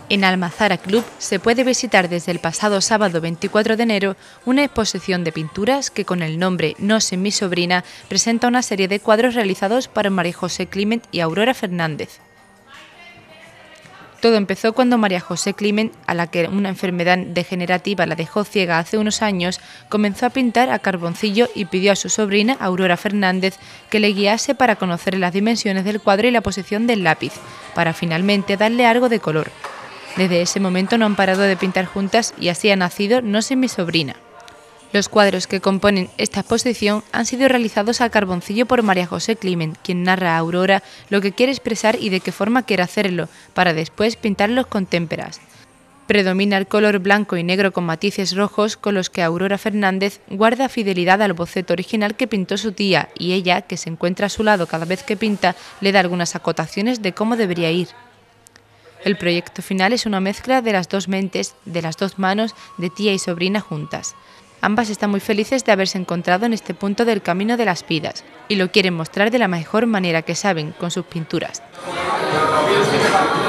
En Almazara Club se puede visitar desde el pasado sábado 24 de enero una exposición de pinturas que con el nombre No sé mi sobrina presenta una serie de cuadros realizados por María José Climent y Aurora Fernández. Todo empezó cuando María José Climent, a la que una enfermedad degenerativa la dejó ciega hace unos años, comenzó a pintar a carboncillo y pidió a su sobrina, Aurora Fernández, que le guiase para conocer las dimensiones del cuadro y la posición del lápiz, para finalmente darle algo de color. Desde ese momento no han parado de pintar juntas y así ha nacido No sé mi sobrina. Los cuadros que componen esta exposición han sido realizados a carboncillo por María José Climent, quien narra a Aurora lo que quiere expresar y de qué forma quiere hacerlo, para después pintarlos con témperas. Predomina el color blanco y negro con matices rojos con los que Aurora Fernández guarda fidelidad al boceto original que pintó su tía y ella, que se encuentra a su lado cada vez que pinta, le da algunas acotaciones de cómo debería ir. El proyecto final es una mezcla de las dos mentes, de las dos manos, de tía y sobrina juntas. Ambas están muy felices de haberse encontrado en este punto del camino de las vidas y lo quieren mostrar de la mejor manera que saben, con sus pinturas.